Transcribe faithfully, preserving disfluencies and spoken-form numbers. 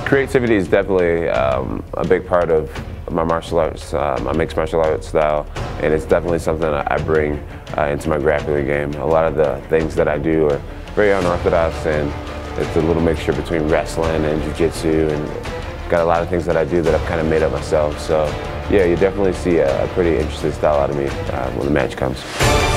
Creativity is definitely um, a big part of my martial arts, uh, my mixed martial arts style, and it's definitely something that I bring uh, into my grappling game. A lot of the things that I do are very unorthodox, and it's a little mixture between wrestling and jiu-jitsu, and got a lot of things that I do that I've kind of made up myself. So yeah, you definitely see a, a pretty interesting style out of me uh, when the match comes.